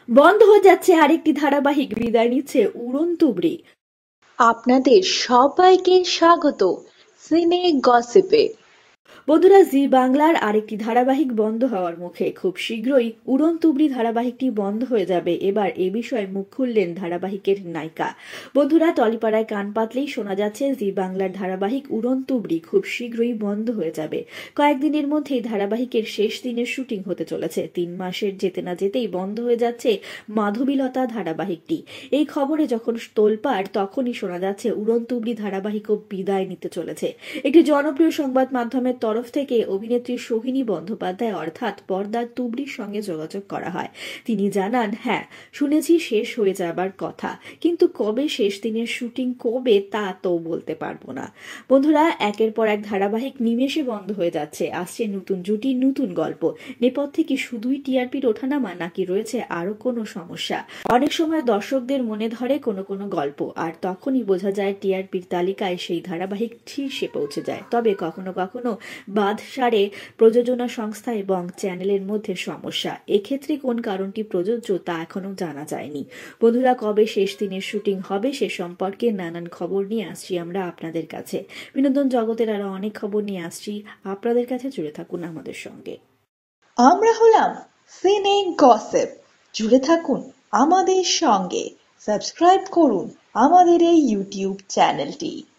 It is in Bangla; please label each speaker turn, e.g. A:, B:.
A: বন্ধ হয়ে যাচ্ছে আরেকটি ধারাবাহিক, বিদায় নিচ্ছে উড়ন তুবড়ি।
B: আপনাদের সবাইকে স্বাগত সিনে গসিপে।
A: বন্ধুরা, জি বাংলার আরেকটি ধারাবাহিক বন্ধ হওয়ার মুখে। খুব শীঘ্রই উড়ন তুবড়ি ধারাবাহিকটি বন্ধ হয়ে যাবে। এবার এ বিষয়ে মুখ খুললেন ধারাবাহিকের নায়িকা। বন্ধুরা, টলিপাড়ায় কান পাতলেই শোনা যাচ্ছে জি বাংলার ধারাবাহিক উড়ন তুবড়ি খুব শীঘ্রই বন্ধ হয়ে যাবে। কয়েকদিনের মধ্যেই ধারাবাহিকের শেষ দিনের শুটিং হতে চলেছে। 3 মাসের যেতে না যেতেই বন্ধ হয়ে যাচ্ছে মাধবীলতা ধারাবাহিকটি। এই খবরে যখন তোলপাড়, তখনই শোনা যাচ্ছে উড়ন তুবড়ি ধারাবাহিকও বিদায় নিতে চলেছে। একটি জনপ্রিয় সংবাদ মাধ্যমের তরফ থেকে অভিনেত্রী সোহিনী বন্দ্যোপাধ্যায় অর্থাৎ পর্দার তুবড়ির সঙ্গে যোগাযোগ করা হয়। তিনি জানান, হ্যাঁ শুনেছি শেষ হয়ে যাবার কথা, কিন্তু কবে শেষ দিনের শুটিং কবে তা তো বলতে পারবো না। বন্ধুরা, একের পর এক ধারাবাহিক নিমেষে বন্ধ হয়ে যাচ্ছে। আসছে নতুন জুটি, নতুন গল্প। নেপথ্যে কি শুধুই টিআরপির ওঠানামা, নাকি রয়েছে আরো কোনো সমস্যা? অনেক সময় দর্শকদের মনে ধরে কোনো কোনো গল্প, আর তখনই বোঝা যায় টিআরপির তালিকায় সেই ধারাবাহিক শীর্ষে পৌঁছে যায়। তবে কখনো কখনো বাদ সারে প্রযোজনা সংস্থা এবং চ্যানেলের মধ্যে সমস্যা। এক্ষেত্রে কোন কারণটি প্রযোজ্য তা এখনো জানা যায়নি। বন্ধুরা, কবে শেষ দিনের শুটিং হবে সে সম্পর্কে নানান খবর নিয়ে আসছি আমরা আপনাদের কাছে। বিনোদন জগতের আরো অনেক খবর নিয়ে আসছি আপনাদের কাছে। জুড়ে থাকুন আমাদের সঙ্গে।
B: আমরা হলাম সিনে গসিপ, জুড়ে থাকুন আমাদের সঙ্গে। সাবস্ক্রাইব করুন আমাদের এই ইউটিউব চ্যানেলটি।